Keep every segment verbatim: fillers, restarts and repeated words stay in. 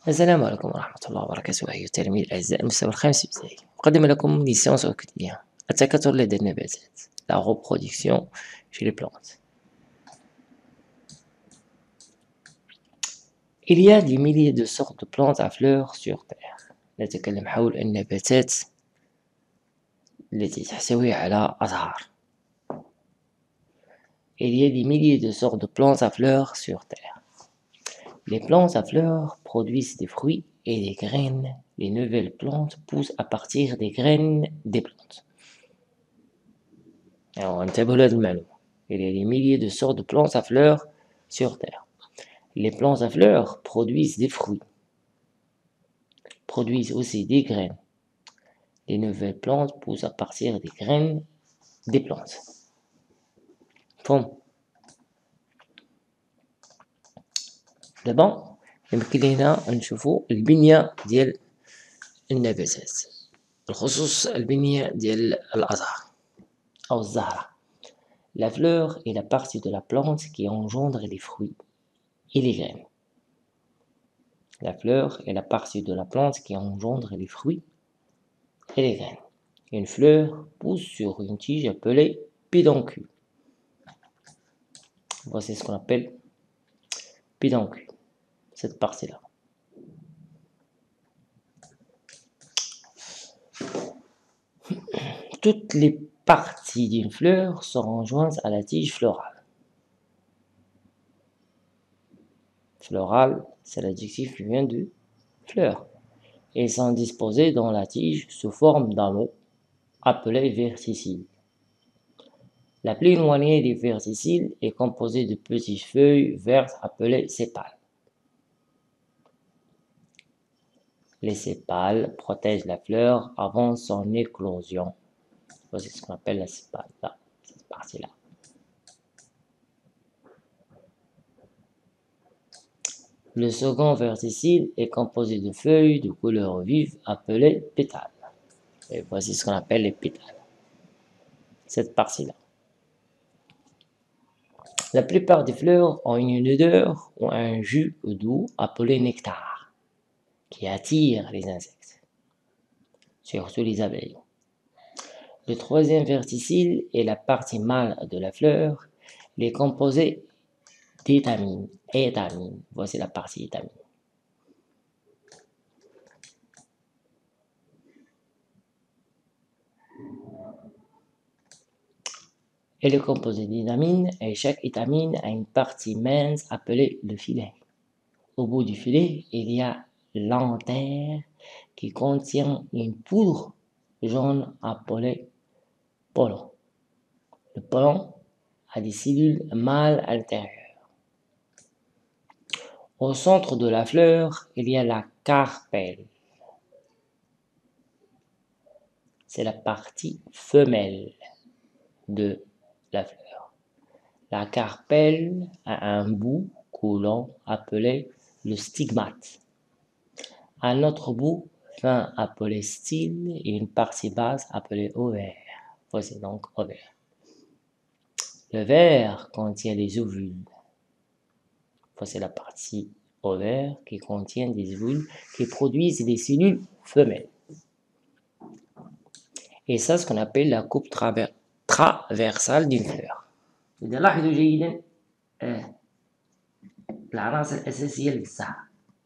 السلام عليكم ورحمة الله وبركاته. أيها التلاميذ الأعزاء، المستوى الخامس ابتدائي أقدم لكم ليسانس أوكيديان التكاثر لدى النباتات la reproduction chez les plantes. Il y a des milliers de sortes de plantes à fleurs sur Terre. نتكلم حول النباتات التي تحتوي على أزهار. Il y a des milliers de sortes de plantes à fleurs sur Terre. Les plantes à fleurs produisent des fruits et des graines. Les nouvelles plantes poussent à partir des graines des plantes. Alors, انتبهوا لهذه المعلومة. Il y a des milliers de sortes de plantes à fleurs sur Terre. Les plantes à fleurs produisent des fruits, produisent aussi des graines. Les nouvelles plantes poussent à partir des graines des plantes. فهم؟ دابا يمكن لينا نشوفوا البنية ديال النباتات، بالخصوص البنية ديال الأزهار أو الزهرة. La fleur est la partie de la plante qui engendre les fruits et les graines. La fleur est la partie de la plante qui engendre les fruits et les graines. Une fleur pousse sur une tige appelée pédoncule. Voici ce qu'on appelle pédoncule, cette partie-là. Toutes les parties d'une fleur sont jointes à la tige florale. Florale, c'est l'adjectif qui vient de fleur. Elles sont disposées dans la tige sous forme d'anneaux appelés verticiles. La plus éloignée des verticiles est composée de petites feuilles vertes appelées sépales. Les sépales protègent la fleur avant son éclosion. C'est ce qu'on appelle la sépale, là, cette partie-là. Le second verticille est composé de feuilles de couleur vive appelées pétales. Et voici ce qu'on appelle les pétales, cette partie-là. La plupart des fleurs ont une odeur ou un jus doux appelé nectar, qui attire les insectes, surtout les abeilles. Le troisième verticille est la partie mâle de la fleur. Il est composé d'étamines. Étamines. Voici la partie étamine. Elle est composée d'étamines et chaque étamine a une partie mince appelée le filet. Au bout du filet, il y a l'antère qui contient une poudre jaune appelée pollen. Le pollen a des cellules mâles à l'intérieur. Au centre de la fleur, il y a la carpelle. C'est la partie femelle de la fleur. La carpelle a un bout coulant appelé le stigmate. Un autre bout fin appelé style et une partie basse appelée ovaire. Voici donc ovaire. Le ver contient des ovules. Voici la partie ovaire qui contient des ovules qui produisent des cellules femelles. Et ça, ce qu'on appelle la coupe traver traversale d'une fleur. إذا لاحظوا جيدا آه. العناصر الأساسية للزهرة.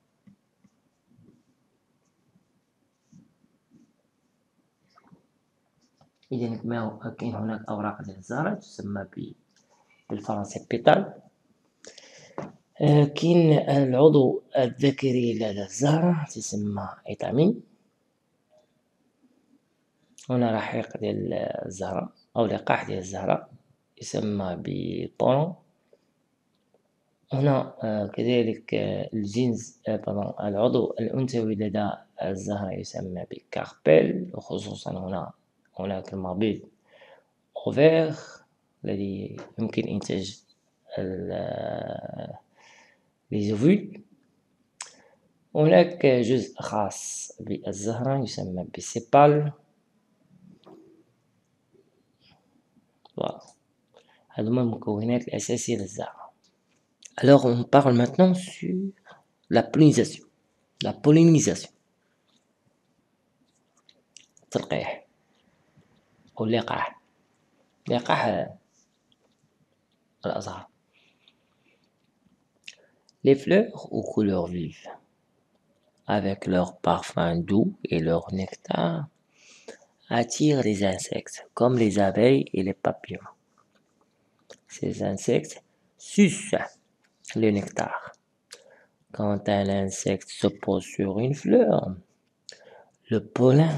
إذا كما كاين هناك أوراق ديال الزهرة تسمى بالفرنسي بيتال. آه كاين العضو الذكري لدى الزهرة تسمى إيتامين. هنا رحيق ديال الزهرة أو لقاح ديال الزهرة يسمى ببولون. هنا آه كذلك آه الجنس آه العضو الأنثوي لدى الزهرة يسمى بكاربيل، وخصوصا هنا هناك المبيض أوفير الذي يمكن إنتاج ليزوفول. هناك جزء خاص بالزهرة يسمى بسيبال. هذوما المكونات الأساسية للزهرة. Alors on parle maintenant sur la pollinisation. La pollinisation. تلقيح أو اللقاح. لقاح الأزهار. Les fleurs aux couleurs vives, avec leur parfum doux et leur nectar, attirent les insectes, comme les abeilles et les papillons. Ces insectes sucent le nectar. Quand un insecte se pose sur une fleur, le pollen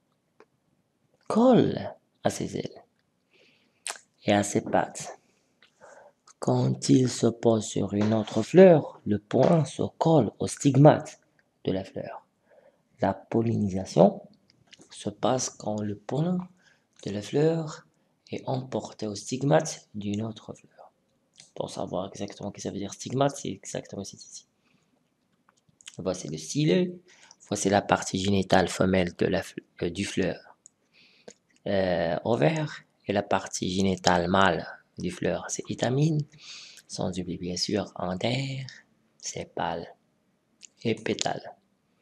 colle à ses ailes et à ses pattes. Quand il se pose sur une autre fleur, le pollen se colle au stigmate de la fleur. La pollinisation se passe quand le pollen de la fleur est emporté au stigmate d'une autre fleur. Pour savoir exactement ce que ça veut dire stigmate, c'est exactement ici. Voici le stylet, voici la partie génitale femelle de la, euh, du fleur euh, ovaire et la partie génitale mâle du fleur, c'est étamine, sans oublier bien sûr antère, sépale et pétale.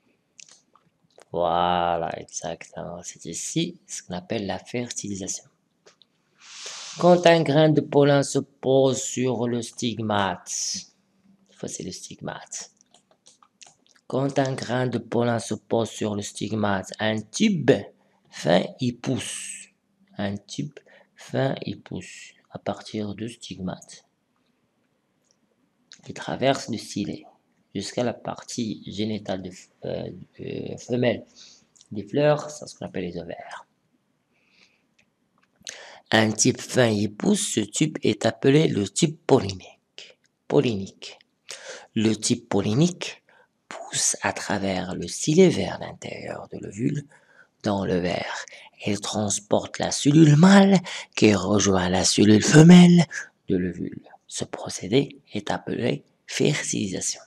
Voilà, exactement. C'est ici ce qu'on appelle la fertilisation. Quand un grain de pollen se pose sur le stigmate, voici le stigmate. Quand un grain de pollen se pose sur le stigmate, un tube fin y pousse. Un tube fin y pousse à partir du stigmate qui traverse le stylet jusqu'à la partie génitale de, euh, de femelle des fleurs, c'est ce qu'on appelle les ovaires. Un tube fin y pousse, ce tube est appelé le tube pollinique. Pollinique. Le tube pollinique pousse à travers le stylet vers l'intérieur de l'ovule dans l'ovaire. Il transporte la cellule mâle qui rejoint la cellule femelle de l'ovule. Ce procédé est appelé fertilisation.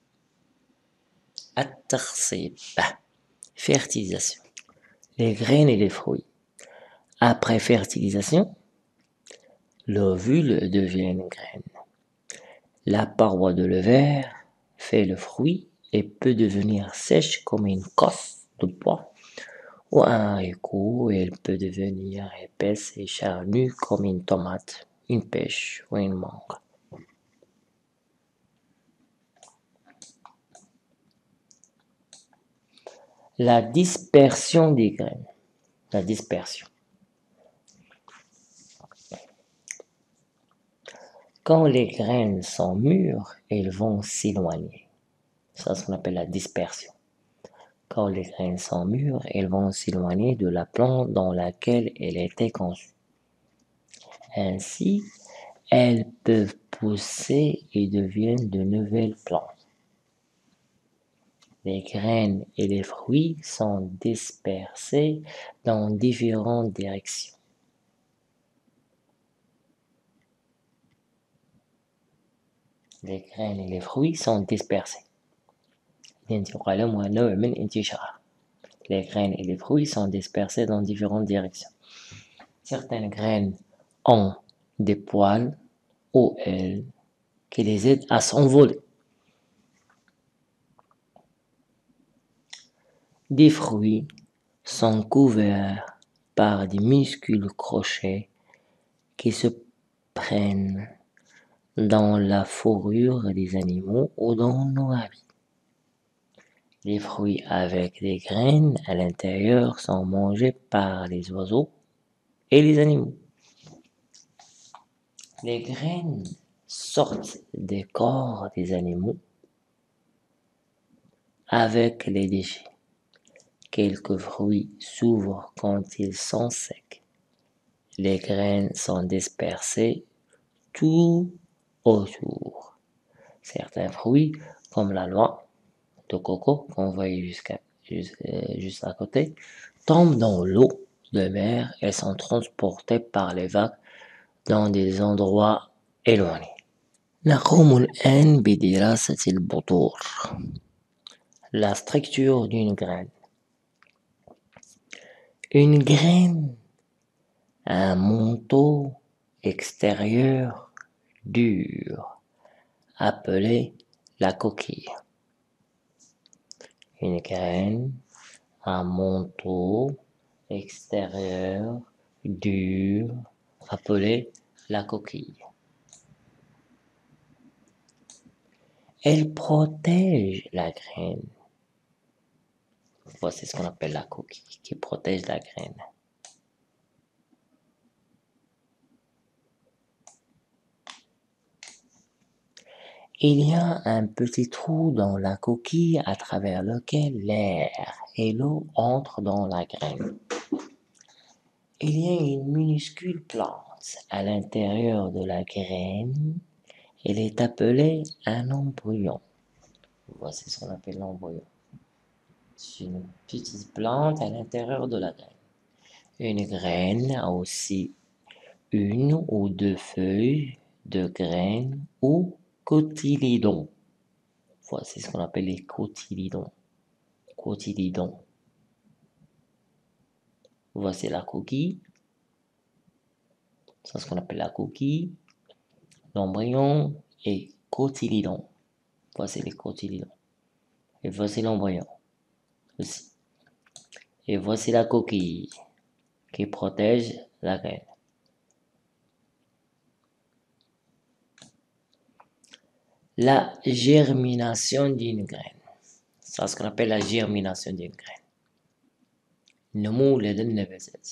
التخصيب. Fertilisation. Les graines et les fruits. Après fertilisation, l'ovule devient une graine. La paroi de l'ovaire fait le fruit et peut devenir sèche comme une cosse de bois ou un haricot, et elle peut devenir épaisse et charnue comme une tomate, une pêche ou une mangue. La dispersion des graines. La dispersion. Quand les graines sont mûres, elles vont s'éloigner. Ça, c'est ce qu'on appelle la dispersion. Quand les graines sont mûres, elles vont s'éloigner de la plante dans laquelle elles étaient conçues. Ainsi, elles peuvent pousser et deviennent de nouvelles plantes. Les graines et les fruits sont dispersés dans différentes directions. Les graines et les fruits sont dispersés. Les graines et les fruits sont dispersés dans différentes directions. Certaines graines ont des poils ou ailes qui les aident à s'envoler. Des fruits sont couverts par des muscles crochets qui se prennent dans la fourrure des animaux ou dans nos habits. Les fruits avec des graines à l'intérieur sont mangés par les oiseaux et les animaux. Les graines sortent des corps des animaux avec les déchets. Quelques fruits s'ouvrent quand ils sont secs. Les graines sont dispersées tout autour. Certains fruits, comme la noix de coco qu'on voit jusqu'à, juste, euh, juste à côté, tombent dans l'eau de mer et sont transportés par les vagues dans des endroits éloignés. نقوم الآن بدراسة البذور. La structure d'une graine. Une graine a un manteau extérieur dur, appelé la coquille. une graine, un manteau extérieur dur, appelé la coquille. Elle protège la graine. Voici ce qu'on appelle la coquille, qui protège la graine. Il y a un petit trou dans la coquille à travers lequel l'air et l'eau entrent dans la graine. Il y a une minuscule plante à l'intérieur de la graine. Elle est appelée un embryon. Voici ce qu'on appelle l'embryon. C'est une petite plante à l'intérieur de la graine. Une graine a aussi une ou deux feuilles de graines ou cotylédons. Voici ce qu'on appelle les cotylédons. Cotylédons. Voici la coquille. C'est ce qu'on appelle la coquille, l'embryon et cotylédon. Voici les cotylédons. Et voici l'embryon aussi. Et voici la coquille qui protège la graine. La germination d'une graine. C'est ce qu'on appelle la germination d'une graine. نمو للنباتات.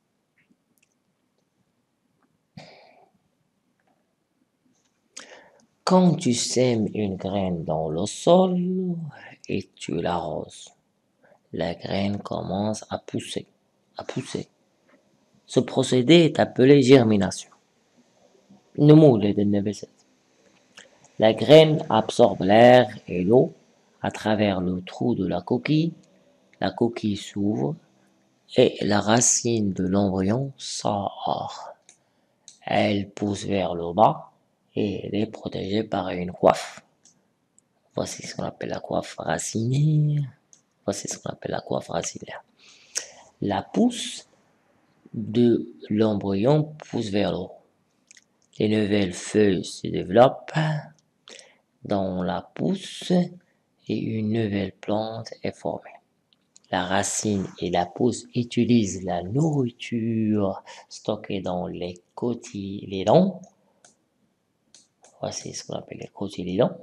Quand tu sèmes une graine dans le sol et tu l'arroses, la graine commence à pousser, à pousser. Ce procédé est appelé germination. نمو للنباتات. La graine absorbe l'air et l'eau à travers le trou de la coquille. La coquille s'ouvre et la racine de l'embryon sort. Elle pousse vers le bas et elle est protégée par une coiffe. Voici ce qu'on appelle la coiffe racinaire. Voici ce qu'on appelle la coiffe racinaire. La pousse de l'embryon pousse vers le haut. Les nouvelles feuilles se développent dans la pousse et une nouvelle plante est formée. La racine et la pousse utilisent la nourriture stockée dans les cotylédons. Voici ce qu'on appelle les cotylédons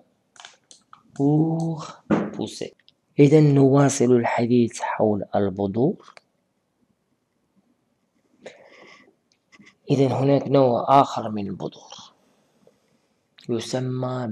pour pousser. إذا نواصل الحديث حول البذور. إذا هناك نوع آخر من البذور يسمى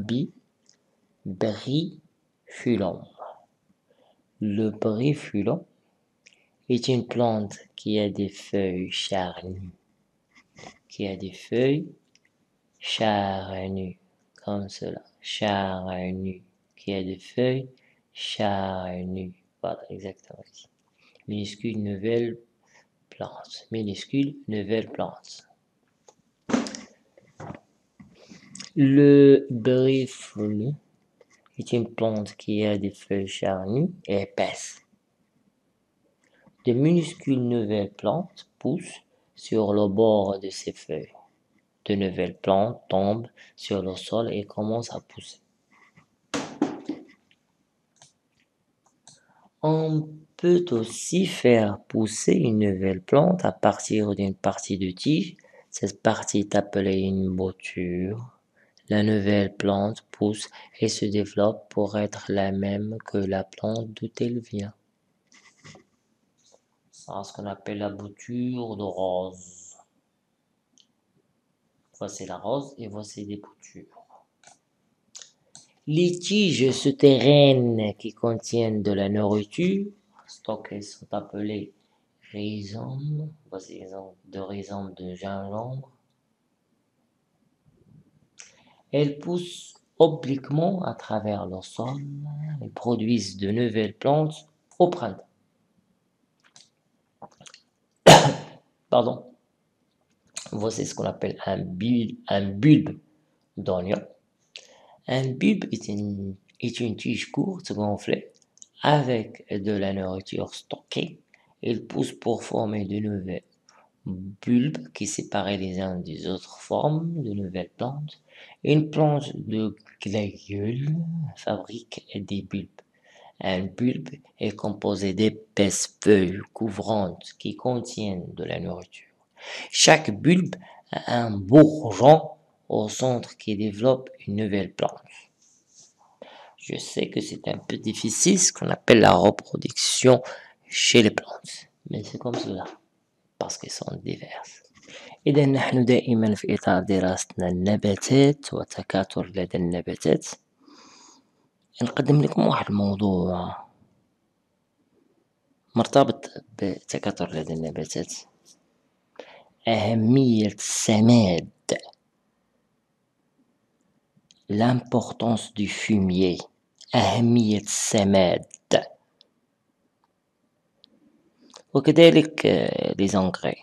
ببريفولون. Le brifulon est une plante qui a des feuilles charnues, qui a des feuilles charnues, comme cela, charnues, qui a des feuilles charnues. Voilà, exactement. Minuscule nouvelle plante, minuscule nouvelle plante. Le brifulon est une plante qui a des feuilles charnues et épaisses. De minuscules nouvelles plantes poussent sur le bord de ces feuilles. De nouvelles plantes tombent sur le sol et commencent à pousser. On peut aussi faire pousser une nouvelle plante à partir d'une partie de tige. Cette partie est appelée une bouture. La nouvelle plante pousse et se développe pour être la même que la plante d'où elle vient. C'est ce qu'on appelle la bouture de rose. Voici la rose et voici des boutures. Les tiges souterraines qui contiennent de la nourriture stockées sont appelées rhizomes. Voici l'exemple de rhizome de gingembre. Elles poussent obliquement à travers le sol et produisent de nouvelles plantes au printemps. Pardon. Voici ce qu'on appelle un bulbe, un bulbe d'oignon. Un bulbe est une, est une tige courte gonflée avec de la nourriture stockée. Il pousse pour former de nouvelles bulbes qui, séparés les uns des autres, forment de nouvelles plantes. Une plante de glaïeul fabrique des bulbes. Un bulbe est composé d'épaisses feuilles couvrantes qui contiennent de la nourriture. Chaque bulbe a un bourgeon au centre qui développe une nouvelle plante. Je sais que c'est un peu difficile ce qu'on appelle la reproduction chez les plantes, mais c'est comme cela, parce qu'elles sont diverses. إذا نحن دائما في إطار دراستنا النباتات وتكاثر لدى النباتات، نقدم لكم واحد الموضوع مرتبط بتكاثر لدى النباتات. أهمية السماد. L'importance du fumier. أهمية السماد. وكذلك les engrais.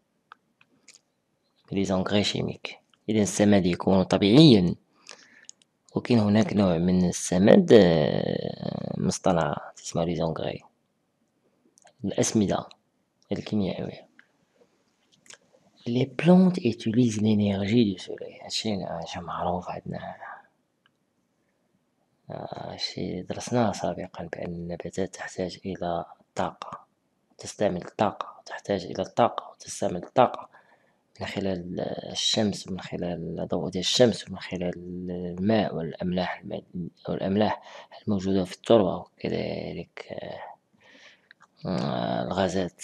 les engrais chimiques. إذا السماد يكون طبيعيا، وكاين هناك نوع من السماد مصطنع تسمى les engrais، الأسمدة الكيميائية. Les plantes utilisent l'énergie du soleil. هادشي هادشي معروف عندنا، هادشي درسناه سابقا بأن النباتات تحتاج إلى طاقة، تستعمل الطاقة، تحتاج إلى الطاقة وتستعمل الطاقة من خلال الشمس، من خلال الضوء ديال الشمس، ومن خلال الماء والأملاح والأملاح الموجودة في التربة، وكذلك الغازات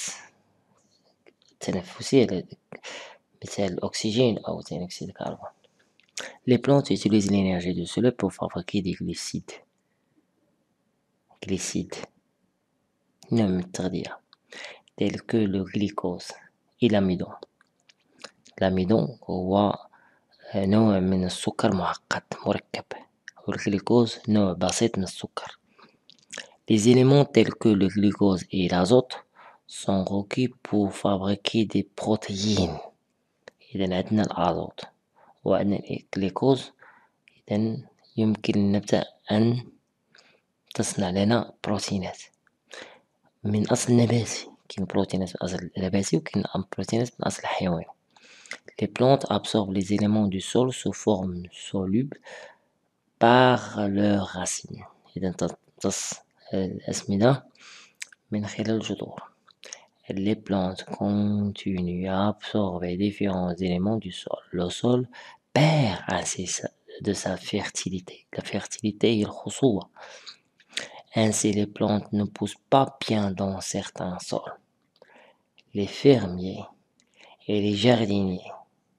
التنفسية مثل الأكسجين أو ثاني أكسيد الكربون. Les plantes utilisent l'énergie du soleil pour fabriquer des glucides. glucides نوع من التغذية tel que le glucose et l'amidon. الأميدون هو نوع من السكر معقد مركب، والجلوكوز نوع بسيط من السكر. Les éléments tels que le glucose et l'azote sont requis pour fabriquer des protéines. إذا عندنا الأزوت وعندنا الجلوكوز، إذا يمكن للنبتة أن تصنع لنا بروتينات من أصل نباتي. كاين بروتينات من أصل نباتي وكاين بروتينات من أصل حيواني. Les plantes absorbent les éléments du sol sous forme soluble par leurs racines. إذا تمتص الأسمدة من خلال الجذور. Les plantes continuent à absorber différents éléments du sol. Le sol perd ainsi de sa fertilité. La fertilité هي الخصوبة. Ainsi, les plantes ne poussent pas bien dans certains sols. Les fermiers et les jardiniers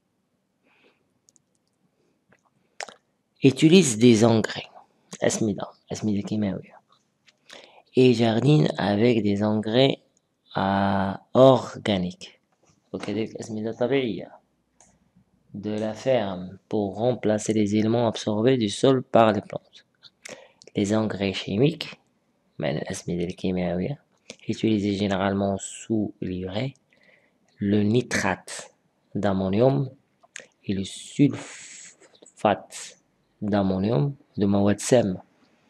utilisent des engrais, أسمدة أسمدة كيماوية، et jardinent avec des engrais organiques وكذلك أسمدة طبيعية de la ferme pour remplacer les éléments absorbés du sol par les plantes. Les engrais chimiques معنى الأسمدة الكيماوية utilisés généralement sous l'urée, le nitrate d'ammonium et le sulfate d'ammonium de مواد سامة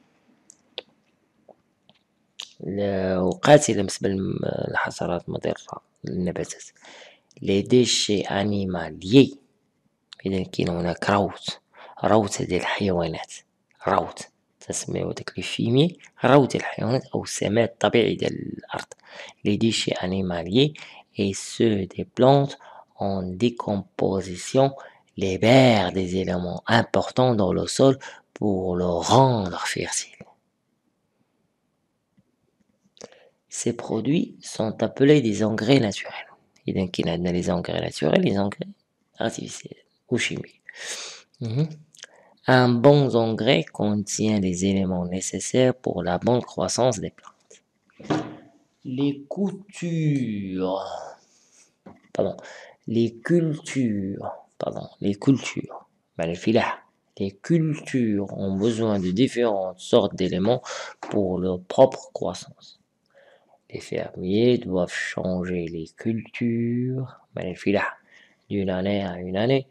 وقاتلة بالنسبة للحشرات مضرة للنباتات. les déchets animaliers. إذا كاين هناك روث روث ديال الحيوانات، روث تسميو داك لي فيمي روث ديال الحيوانات أو السماد الطبيعي ديال الأرض. les déchets animaliers et ceux des plantes en décomposition libèrent des éléments importants dans le sol pour le rendre fertile. Ces produits sont appelés des engrais naturels. إذا كاين عندنا les engrais naturels, les engrais artificiels ou chimiques. Mmh. Un bon engrais contient les éléments nécessaires pour la bonne croissance des plantes. Les cultures, pardon, les cultures, pardon, les cultures, les cultures ont besoin de différentes sortes d'éléments pour leur propre croissance. Les fermiers doivent changer les cultures d'une année à une année,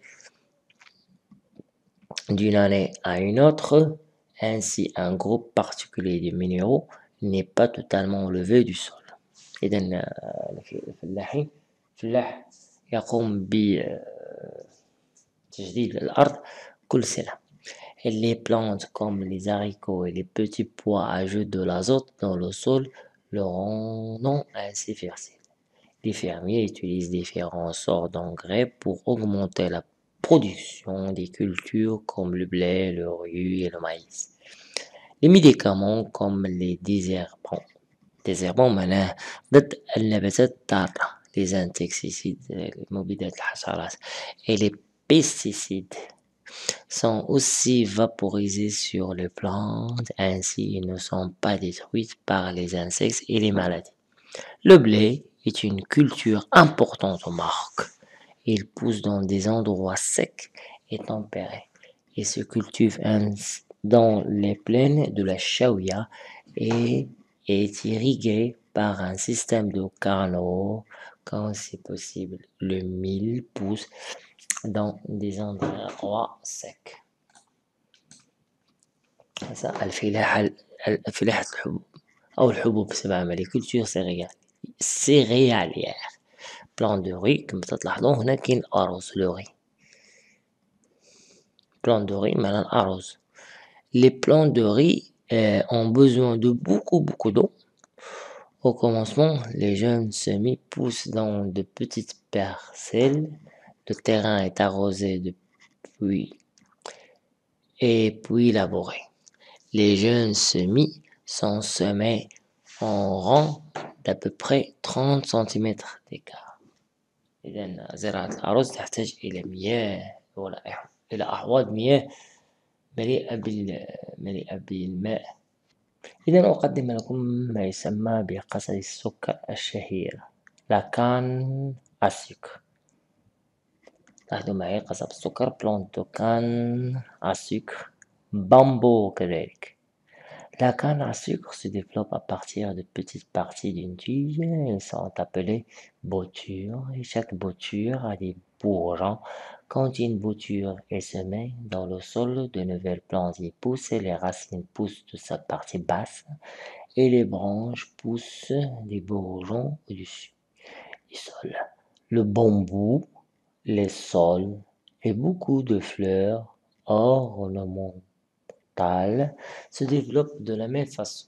d'une année à une autre. Ainsi, un groupe particulier de minéraux n'est pas totalement enlevé du sol. إذا الفلاحين الفلاح يقوم بتجديد الأرض كل سنة. Et les plantes comme les haricots et les petits pois ajoutent de l'azote dans le sol, le rendant ainsi fertile. Les fermiers utilisent différentes sortes d'engrais pour augmenter la production des cultures comme le blé, le riz et le maïs. Les médicaments comme les désherbants, désherbants معناه ضد النباتات الضارة, les insecticides, les مبيدات الحشرات et les pesticides sont aussi vaporisés sur les plantes, ainsi ils ne sont pas détruits par les insectes et les maladies. Le blé est une culture importante au Maroc. Il pousse dans des endroits secs et tempérés. Il se cultive dans les plaines de la Chaouia et est irrigué par un système de canaux quand c'est possible. Le mil pousse dans des endroits secs. هسا الفلاحة فلاحة الحبوب أو الحبوب بصفة عامة les cultures céréalières céréalières بلان دو ري كما تلاحظون هنا كاين الأرز لو ري بلان دو ري معناها الأرز les plants de riz euh, ont besoin de beaucoup beaucoup d'eau. Au commencement, les jeunes semis poussent dans de petites parcelles. Le terrain est arrosé depuis et puis labouré. Les jeunes semis sont semés en rang d'à peu près trente centimètres d'écart. إذن زراعة الأرز تحتاج إلى مياه إلى أحواض مياه مليئة بال مليئة بالماء. إذن أقدم لكم ما يسمى بقصب السكر الشهير لا كان à sucre. لاحظوا معي قصب السكر بلانتو كان à sucre bambou كذلك. La canne à sucre se développe à partir de petites parties d'une tige. Elles sont appelées boutures et chaque bouture a des bourgeons. Quand une bouture est semée dans le sol, de nouvelles plantes y poussent et les racines poussent de sa partie basse et les branches poussent des bourgeons au-dessus du sol. Le bambou, les saules et beaucoup de fleurs ornementales se développent de la même façon.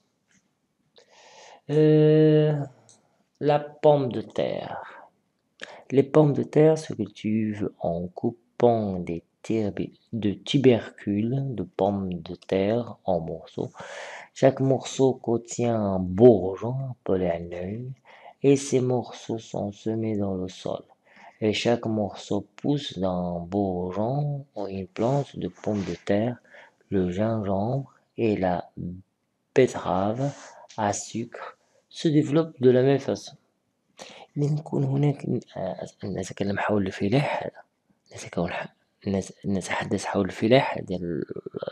Euh, la pomme de terre. Les pommes de terre se cultivent en coupant des de tubercules de pommes de terre en morceaux. Chaque morceau contient un bourgeon appelé un œil et ces morceaux sont semés dans le sol. Et chaque morceau pousse d'un bourgeon ou une plante de pommes de terre. Le gingembre et la betterave à sucre se développent de la même façon. يكون هناك نتكلم حول الفلاح نتكون نتحدث حول الفلاح ديال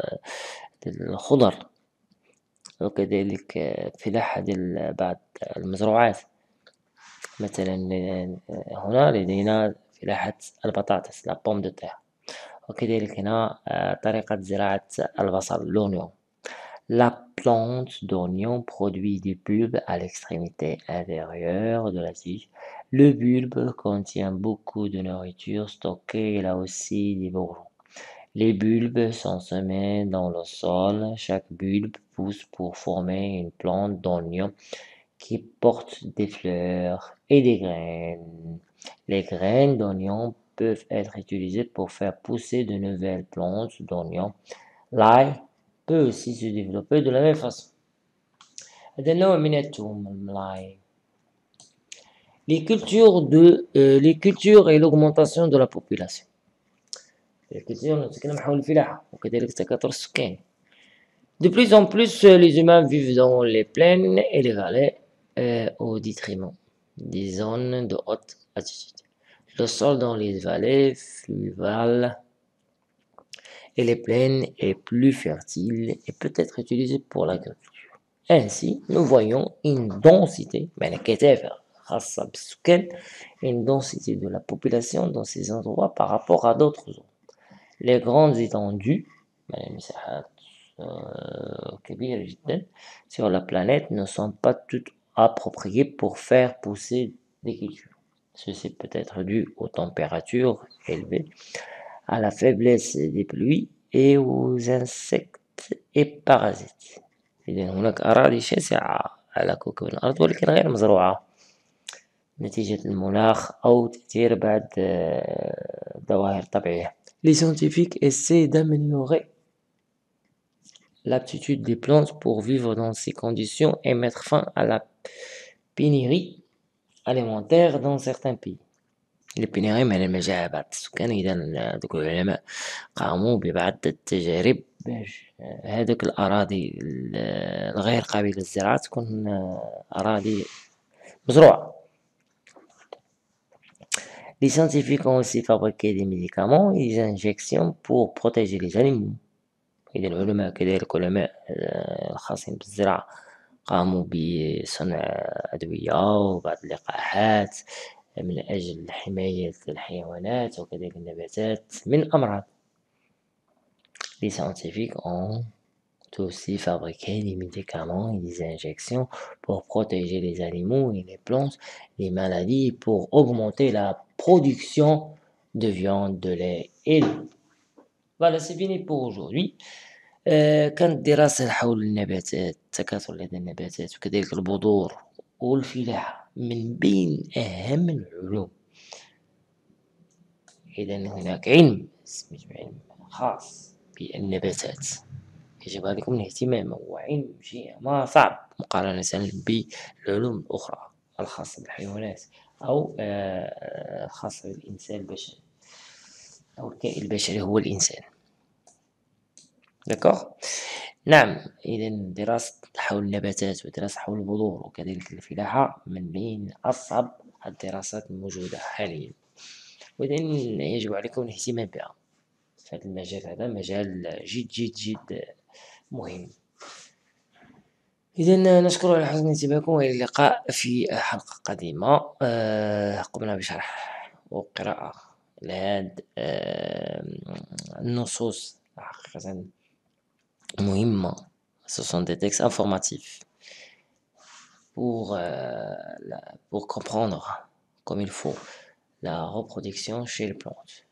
الخضر وكذلك فلاحة ديال بعض المزروعات مثلا هنا لدينا فلاحة البطاطس لا بوم دو تير وكذلك هنا طريقة زراعة البصل l'oignon. La plante d'oignon produit des bulbes à l'extrémité inférieure de la tige. Le bulbe contient beaucoup de nourriture stockée, là aussi des bourgeons. Les bulbes sont semés dans le sol. Chaque bulbe pousse pour former une plante d'oignon qui porte des fleurs et des graines. Les graines d'oignon peuvent être utilisées pour faire pousser de nouvelles plantes d'oignon. L'ail peut aussi se développer de la même façon. Les cultures, de, euh, les cultures et l'augmentation de la population. Les cultures, de plus en plus, les humains vivent dans les plaines et les vallées euh, au détriment des zones de haute altitude. Le sol dans les vallées fluvales et les plaines est plus fertile et peut être utilisé pour l'agriculture. Ainsi, nous voyons une densité, une densité de la population dans ces endroits par rapport à d'autres zones. Les grandes étendues sur la planète ne sont pas toutes appropriées pour faire pousser des cultures. Ceci peut être dû aux températures élevées, à la faiblesse des pluies et aux insectes et parasites. إذن هناك أراضي شاسعة على كوكب الأرض ولكن غير مزروعة نتيجة المناخ أو تأثير بعض ظواهر طبيعية. Les scientifiques essaient d'améliorer l'aptitude des plantes pour vivre dans ces conditions et mettre fin à la pénurie alimentaire dans certains pays. البينيري معناها المجاعة بعض السكان. إذا دوك العلماء قاموا ببعض التجارب باش هادوك الأراضي الغير قابلة للزراعة تكون أراضي مزروعة. Les scientifiques ont aussi fabriqué des médicaments et des injections pour protéger les animaux. إذا العلماء كذلك علماء الخاصين بالزراعة قاموا بصنع أدوية وبعض اللقاحات من أجل حماية الحيوانات وكذلك النباتات من أمراض. Les scientifiques ont aussi fabriqué des médicaments et des injections pour protéger les animaux et les plantes des maladies et pour augmenter la production de viande, de lait et d'eau. Voilà, c'est fini pour aujourd'hui. آه كانت دراسة حول النباتات تكاثر لدى النباتات وكذلك البذور والفلاحة من بين أهم العلوم. إذا هناك علم اسمه علم خاص بالنباتات يجب عليكم الاهتمام، هو علم شيء ما صعب مقارنة بالعلوم الأخرى الخاصة بالحيوانات أو آه الخاصة بالإنسان البشري أو الكائن البشري هو الإنسان. دكوغ؟ نعم، إذا دراسة حول النباتات ودراسة حول البذور وكذلك الفلاحة من بين أصعب الدراسات الموجودة حاليا، وإذا يجب عليكم الاهتمام بها. فهذا المجال هذا مجال جد جد جد مهم. إذا نشكر على حسن انتباهكم وإلى اللقاء في حلقة قادمة. آه قمنا بشرح وقراءة لهذه آه النصوص حقيقة مهمة. Ce sont des textes informatifs pour, euh, la, pour comprendre comme il faut la reproduction chez les plantes.